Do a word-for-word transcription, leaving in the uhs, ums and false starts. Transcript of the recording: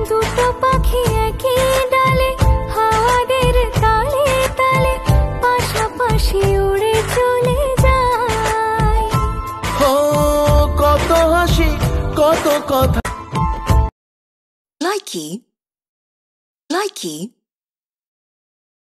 দুটো পাখি একই ডালে হাওয়াদের তালে তালে পাশাপাশি উড়ে চলে যায়। ও কত হাসি কত কথা। Likey, likey.